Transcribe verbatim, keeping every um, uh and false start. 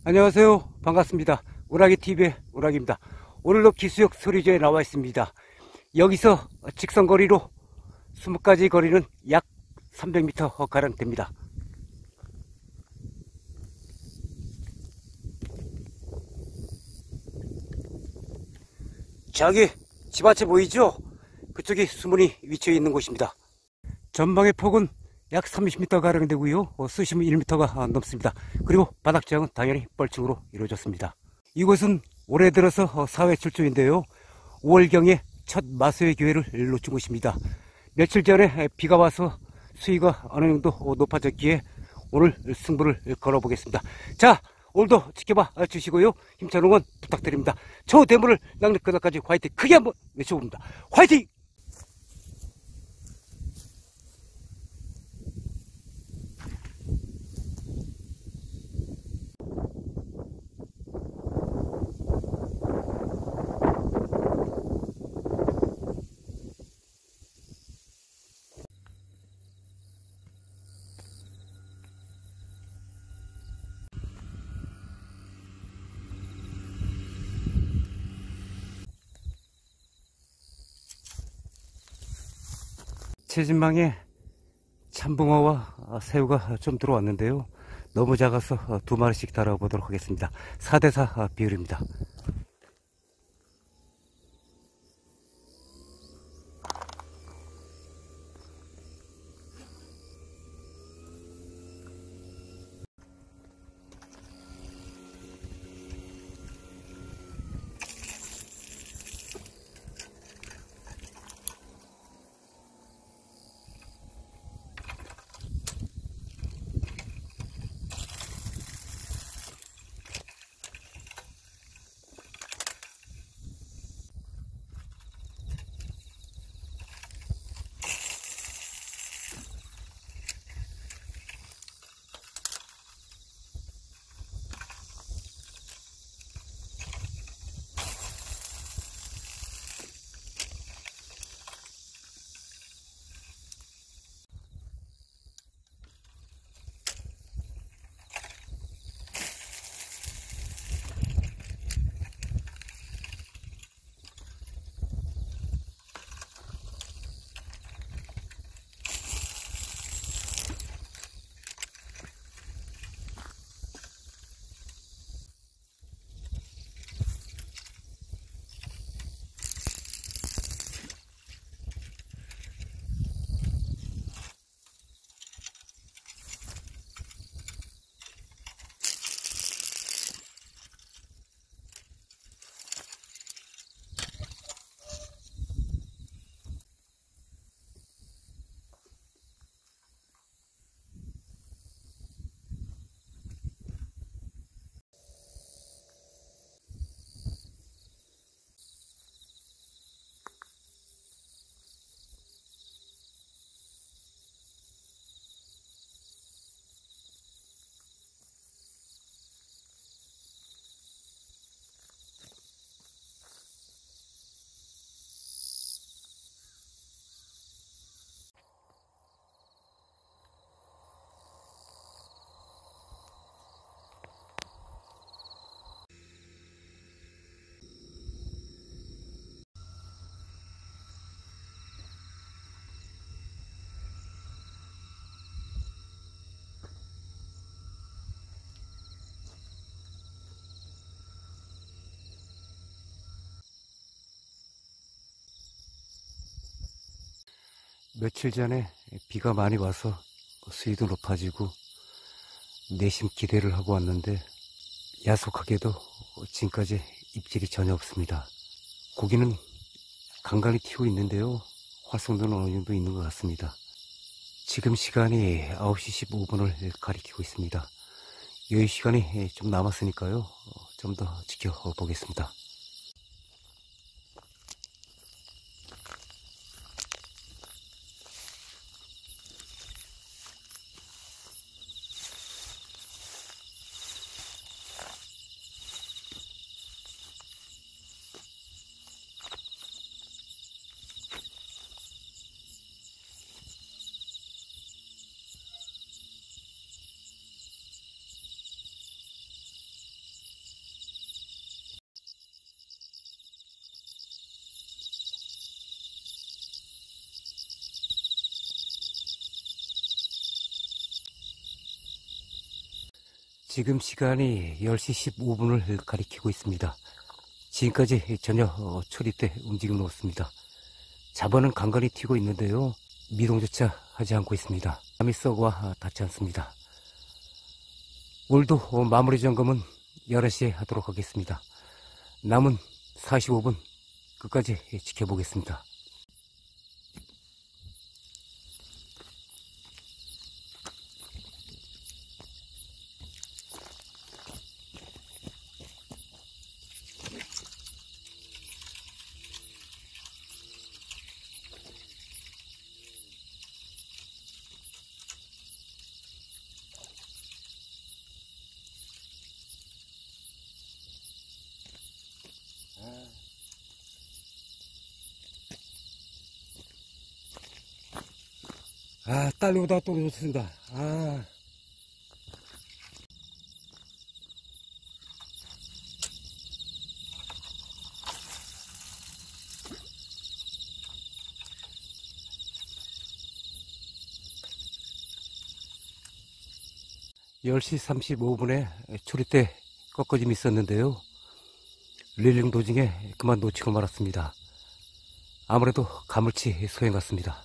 안녕하세요. 반갑습니다. 오락이티비의 오락입니다. 오늘도 기수역 서리조에 나와 있습니다. 여기서 직선거리로 스무 가지 거리는 약 삼백 미터 가량 됩니다. 저기 집앞에 보이죠? 그쪽이 수문이 위치해 있는 곳입니다. 전방의 폭은 약 삼십 미터 가량 되고요. 수심은 일 미터가 넘습니다. 그리고 바닥 지형은 당연히 뻘층으로 이루어졌습니다. 이곳은 올해 들어서 사회 출조인데요. 오월경에 첫 마소의 기회를 놓친 곳입니다. 며칠 전에 비가 와서 수위가 어느 정도 높아졌기에 오늘 승부를 걸어보겠습니다. 자, 오늘도 지켜봐 주시고요. 힘찬 응원 부탁드립니다. 저 대물을 낚는 그날까지 화이팅 크게 한번 외쳐봅니다. 화이팅! 채진망에 참붕어와 새우가 좀 들어왔는데요. 너무 작아서 두 마리씩 달아보도록 하겠습니다. 사 대 사 비율입니다. 며칠 전에 비가 많이 와서 수위도 높아지고 내심 기대를 하고 왔는데 야속하게도 지금까지 입질이 전혀 없습니다. 고기는 간간히 튀고 있는데요. 활성도는 어느 정도 있는 것 같습니다. 지금 시간이 아홉 시 십오 분을 가리키고 있습니다. 여유 시간이 좀 남았으니까요. 좀 더 지켜보겠습니다. 지금 시간이 열 시 십오 분을 가리키고 있습니다. 지금까지 전혀 초리대 움직임은 없습니다. 잡어는 간간히 튀고 있는데요. 미동조차 하지 않고 있습니다. 아미석과 닿지 않습니다. 오늘도 마무리 점검은 여섯 시에 하도록 하겠습니다. 남은 사십오 분 끝까지 지켜보겠습니다. 아, 딸려오다가 또 놓쳤습니다. 아. 열 시 삼십오 분에 초리대 꺾어짐이 있었는데요. 릴링 도중에 그만 놓치고 말았습니다. 아무래도 가물치 소행 같습니다.